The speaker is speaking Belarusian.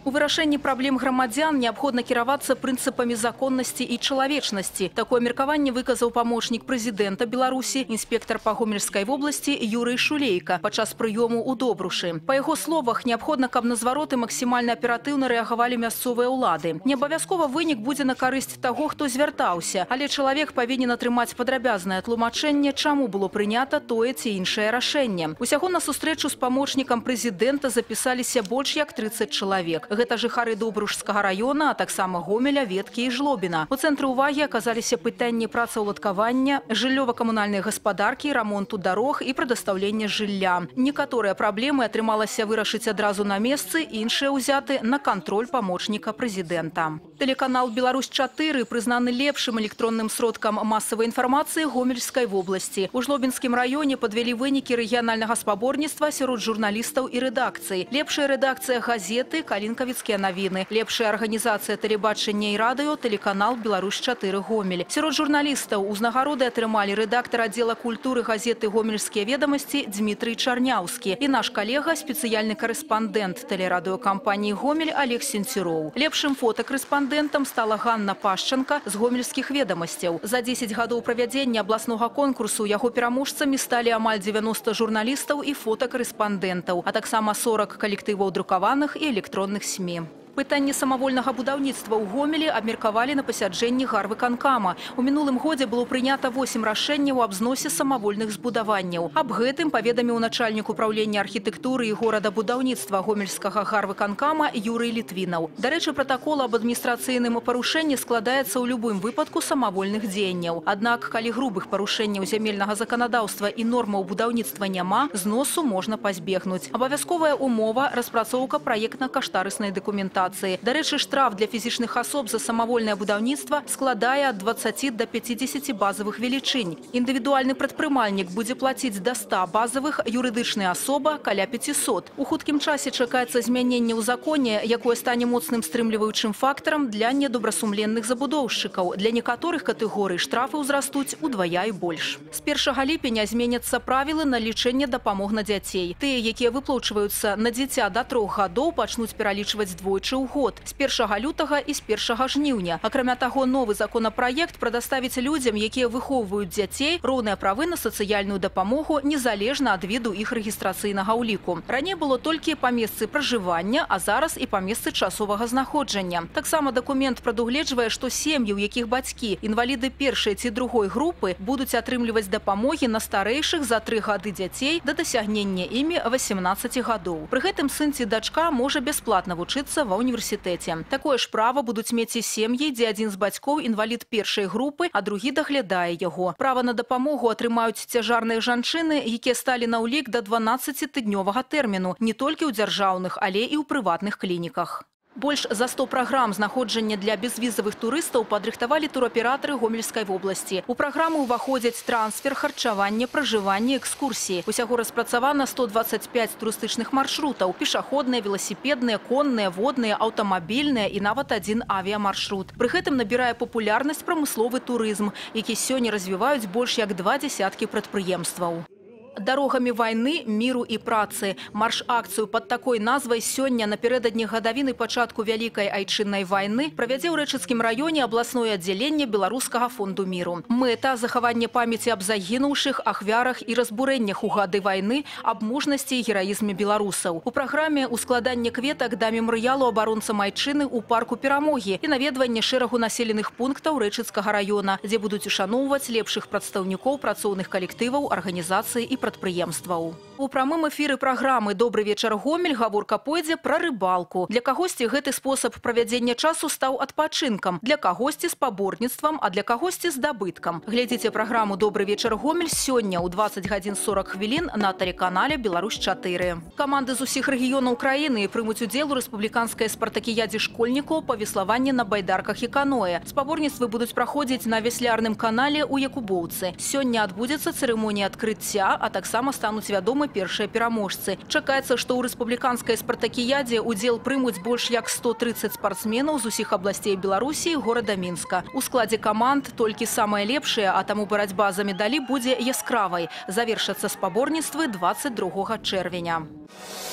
У вырашэнні праблем грамадзян неабходна кіравацца прынцыпамі законнасці і чалавечнасці. Такое меркаванне выказаў памочнік прэзідэнта Беларусі, інспектар па Гомельскай вобласці Юрый Шулейка падчас прыёму ў Добрушы. Па яго словах, неабходна, каб на звароты максімальна аператыўна рэагавалі мясцовыя ўлады. Не абавязкова вынік будзе на карысць таго, хто звяртаўся, але чалавек павінен атрымаць падрабязнае тлумачэнне, чаму было прынята тое ці іншае рашэнне. Усяго на сустрэчу з памочнікам прэзідэнта запісаліся больш як 30 чалавек. Гэта жыхары Добрушскага района, а таксама Гомеля, Веткі і Жлобіна. У цэнтры ўвагі аказаліся пытанні працаўладкавання, жыллёва-камунальнай гаспадаркі, рамонту дарог і прадастаўлення жылля. Некаторыя праблемы атрымалася вырашыць адразу на месцы, іншыя ўзяты на кантроль памочніка прэзідэнта. Тэлеканал «Беларусь-4» прызнаны лепшым электронным сродкам масавай інфармацыі Гомельскай вобласці. У Жлобінскім раёне падвялі вынікі рэгіянальнага спаборніцтва сярод журналістаў і рэдакцый. Лепшая рэдакцыя газеты «Калінкавіцкія навіны», лепшая арганізацыя тэлебачання і радыё тэлеканал «Беларусь-4 Гомель». Сярод журналістаў узнагароды атрымалі рэдактар аддзела культуры газеты «Гомельскія ведамасці» Дмітрый Чарняўскі і наш калега, спецыяльны карэспандэнт тэлерадыёкампаніі «Гомель» Олег Сенцюроў. Лепшым фотакарэспандэнтам стала Ганна Пашчанка з «Гомельскіх ведамасцяў». За 10 гадоў правядзення абласнога конкурсу яго пераможцамі сталі амаль 90 журналістаў і фотакарэспандэнтаў, а таксама 40 калектываў друкаваных і электронных СМІ. Пытанне самавольнага будаўніцтва ў Гомелі абмеркавалі на пасяджэнні гарвыканкама. У мінулым годзе было прынята 8 рашэнняў аб зносе самавольных збудаванняў. Аб гэтым паведаміў начальнік управлення архітэктуры і горадабудаўніцтва Гомельскага гарвыканкама Юрый Літвінаў. Дарэчы, пратакол аб адміністрацыйным парушэнні складаецца ў любым выпадку самавольных дзеянняў. Аднак, калі грубых парушэнняў зямельнага заканадаўства і нормаў будаўніцтва няма, зносу можна пазбегнуць. Абавязковая умова – распрацоўка праектна-каштарыснай дакументацыі. Дарэчы, штраф для фізічных асоб за самавольнае будаўніцтва складае ад 20 до 50 базавых велічынь. Індывідуальны прадпрымальнік будзе плаціць да 100 базавых, юрыдычная асоба – каля 500. У хуткім часе чакаецца змяненне ў законе, якое стане моцным стрымліваючым фактарам для недобрасумленных забудоўшчыкаў. Для некаторых катэгорый штрафы ўзрастуць удвая і больш. З 1 ліпеня зменяцца правілы на лічэнне дапамог на дзяцей. Тыя, якія выплачваюцца на дзіця да 3 гадоў, пачнуць пералічваць двойчы ў год з 1 лютага і з 1 жніўня. Акрамя таго, новы законапраект прадаставіць людзям, якія выхоўваюць дзяцей, роўныя правы на сацыяльную дапамогу незалежна ад віду іх рэгістрацыйнага ўліку. Раней было толькі па месцы пражывання, а зараз і па месцы часовага знаходжання. Таксама дакумент прадугледжвае, што сем'і, у якіх бацькі інваліды першай ці другой групы, будуць атрымліваць дапамогі на старэйшых за 3 гады дзяцей да дасягнення імі 18 гадоў. Пры гэтым сын ці дачка можа бясплатна вучыцца ва універсітэце. Такое ж права будуць мець і сем'і, дзе адзін з бацькоў інвалід першай групы, а другі даглядае яго. Права на дапамогу атрымаюць цяжарныя жанчыны, якія сталі на ўлік да 12-тыднёвага тэрміну, не толькі ў дзяржаўных, але і ў прыватных клініках. Больш за 100 праграм знаходжання для безвізавых турыстаў падрыхтавалі тураператары Гомельскай вобласці. У праграму ўваходзяць трансфер, харчаванне, пражыванне, экскурсіі. Усяго распрацавана 125 турыстычных маршрутаў – пешаходныя, веласіпедныя, конныя, водныя, аўтамабільныя і нават адзін авіямаршрут. Пры гэтым набірае папулярнасць прамысловы турызм, які сёння развіваюць больш як 20 прадпрыемстваў. Дарогамі вайны, міру і працы. Марш-акцыю пад такой назвай сёння напярэдадні гадавіны пачатку Вялікай айчыннай вайны правядзе ў Рэчыцкім раёне абласное аддзяленне Беларускага фонду міру. Мэта – захаванне памяці аб загінуўшых, ахвярах і разбурэннях у гады вайны, аб мужнасці і гераізме беларусаў. У праграме ускладанне кветак да мемарыялу абаронцам айчыны ў парку Перамогі і наведванне шэрагу населеных пунктаў Рэчыцкага раёна, дзе будуць ушаноўваць лепшых прадстаўнікоў працоўных калектываў, арганізацый і прадпрыемстваў. У прамым эфіры праграмы «Добры вечар, Гомель» гаворка пойдзе пра рыбалку. Для кагосьці гэты спосаб правядзення часу стаў адпачынкам, для кагосьці спаборніцтвам, а для кагосьці здабыткам. Глядзіце праграму «Добры вечар, Гомель» сёння ў 20:40 на тэлеканале «Беларусь-4». Каманды з усіх рэгіёнаў краіны прымуць удзел у рэспубліканскай спартакіядзе школьнікаў па веславанні на байдарках і каноэ. Спаборніцтвы будуць праходзіць на веслярным канале ў Якубоўцы. Сёння адбудзецца цырымонія адкрыцця, а таксама стануць вядомы першыя пераможцы. Чакаецца, што ў рэспубліканскай спартакіядзе удзел прымуць больш як 130 спартсменаў з усіх абласцей Беларусі і горада Мінска. У складзе каманд толькі самыя лепшыя, а таму барацьба за медалі будзе яскравай. Завершацца спаборніцтвы 22 чэрвеня.